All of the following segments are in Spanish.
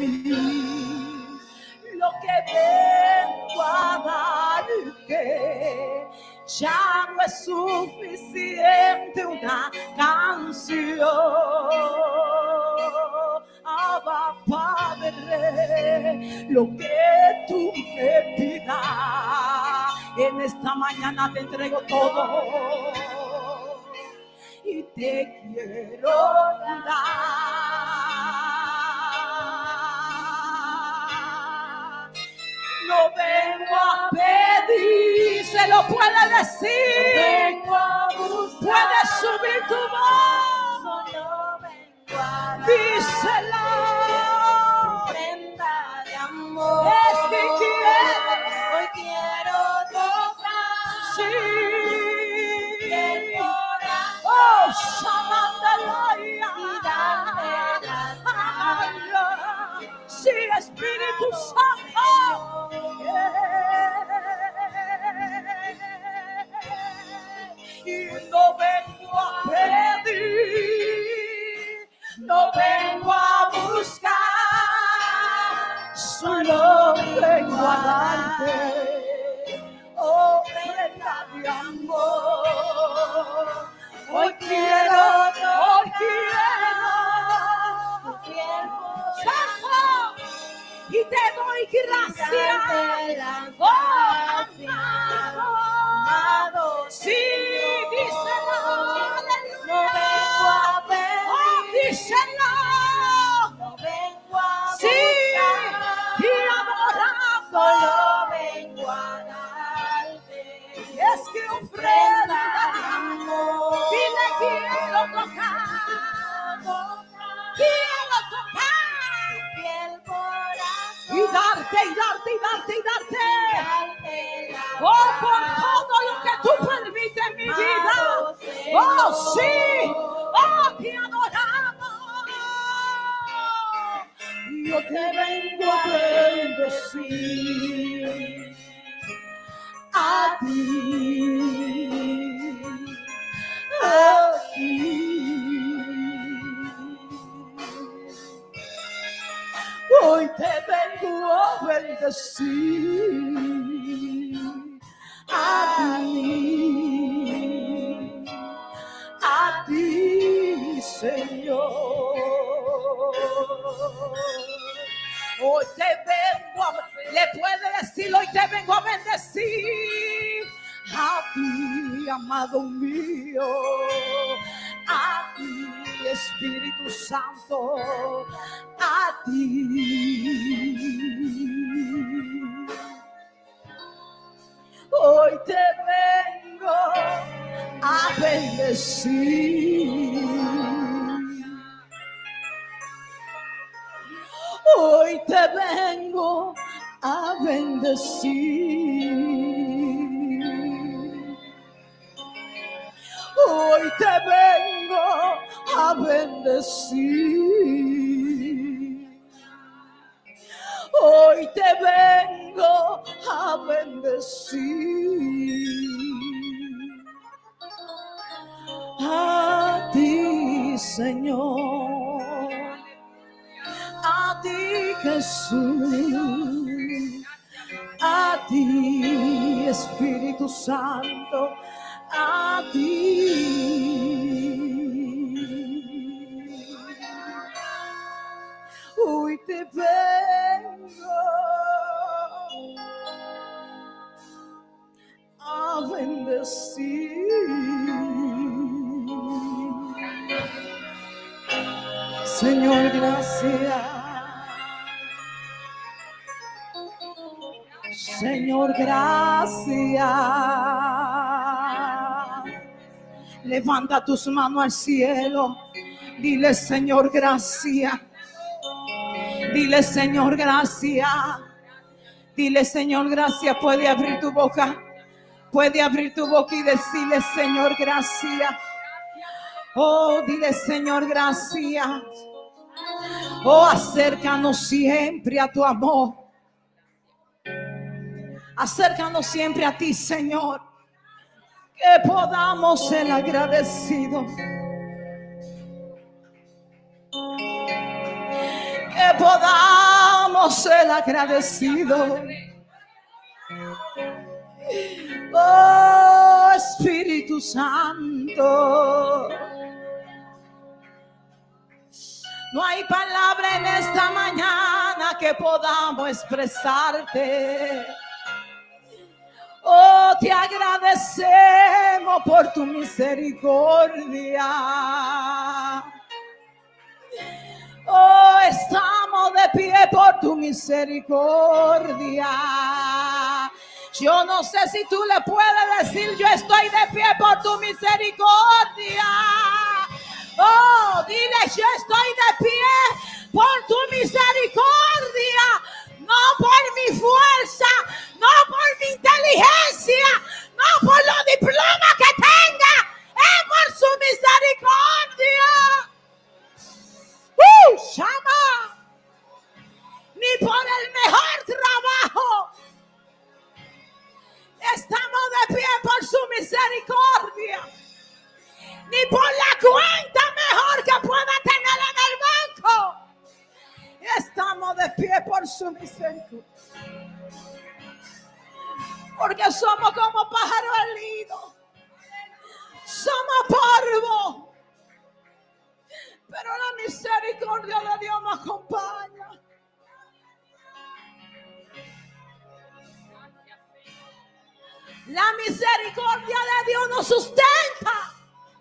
mí. Lo que vengo a darte ya no es suficiente una canción. Abba Padre, lo que tú me pidas, en esta mañana te entrego todo y te quiero dar. No vengo a pedir, se lo puede decir. Vengo a buscar. Puedes subir tu voz. Solo vengo a dar. Dísela. Prenda de amor. Es que quiero. Hoy quiero tocar. Sí. El corazón. Oh, Shamandelaya. Y darte las gracias. Sí, Espíritu Santo. Y no vengo a pedir, no vengo a buscar, solo vengo a darte, ofrenda de amor. Hoy quiero, Santo, y te doy gracias. Oh, amado, sí, díselo, No vengo a pedir. oh, díselo, No vengo a sí, buscar. y adoramos. Solo vengo a darte. Es que ofrenda de amor, y le quiero tocar, quiero tocar, El corazón. y darte, y darte, y darte, y darte. Darte la Oh, por todo lo que tú permites en mi vida. Oh, sí. Oh, te adoramos. Yo te vengo a bendecir a ti. A ti. Hoy te vengo a bendecir a ti, Señor. Hoy te vengo a, le puede decir, hoy te vengo a bendecir a ti, amado mío, a ti, Espíritu Santo, a ti. Hoy te vengo a bendecir. Hoy te vengo a bendecir. Hoy te vengo a bendecir. Hoy te vengo a bendecir. A ti, Señor. A ti, Jesús. A ti, Espíritu Santo. A ti. Hoy te vengo a bendecir. Señor, gracias. Señor, gracias. Levanta tus manos al cielo. Dile, Señor, gracias. Dile, Señor, gracias. Dile, Señor, gracias. Puede abrir tu boca. Puede abrir tu boca y decirle, Señor, gracias. Oh, dile, Señor, gracias. Oh, acércanos siempre a tu amor. Acércanos siempre a ti, Señor. Que podamos ser agradecidos. Que podamos somos el agradecido. Oh, Espíritu Santo. No hay palabra en esta mañana que podamos expresarte. Oh, te agradecemos por tu misericordia. Oh, estamos de pie por tu misericordia. Yo no sé si tú le puedes decir, yo estoy de pie por tu misericordia. Oh, dile, yo estoy de pie por tu misericordia. No por mi fuerza, no por mi inteligencia, no por los diplomas que tenga, es por su misericordia. Llama, ni por el mejor trabajo. Estamos de pie por su misericordia, ni por la cuenta mejor que pueda tener en el banco. Estamos de pie por su misericordia, porque somos como pájaro herido, somos polvo, pero la misericordia de Dios nos acompaña. La misericordia de Dios nos sustenta.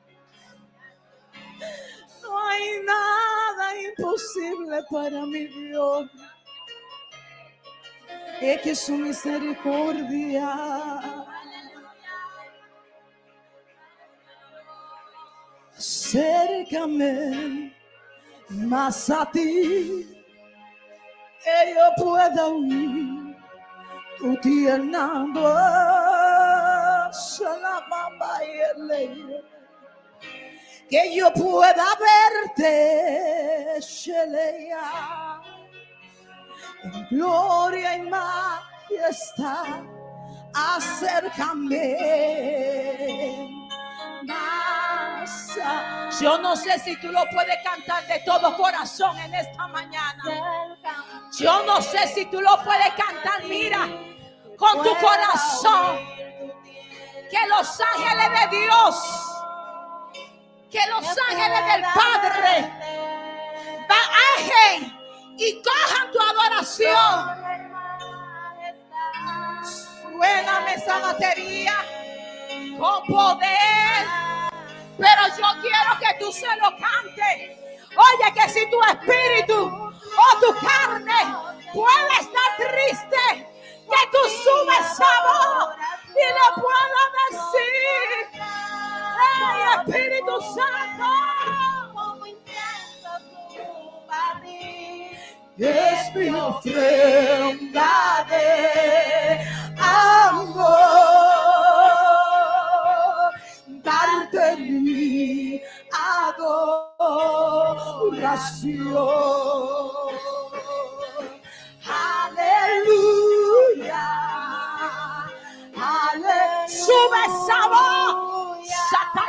No hay nada imposible para mi Dios. Es que su misericordia acércame más a ti, que yo pueda oír tu tierna voz, la mamá y el leño, que yo pueda verte, Shelea, en gloria y majestad. Acércame más. Yo no sé si tú lo puedes cantar de todo corazón en esta mañana. Yo no sé si tú lo puedes cantar, mira, con tu corazón. Que los ángeles de Dios, que los ángeles del Padre bajen y cojan tu adoración. Suéname esa batería con poder, pero yo quiero que tú se lo cantes. Oye, que si tu espíritu o tu carne puede estar triste, que tú subes esa voz y le puedas decir: ¡Hey, Espíritu Santo! Es mi ofrenda de amor, darte mi adoración. Aleluya, aleluya. Sube esa voz,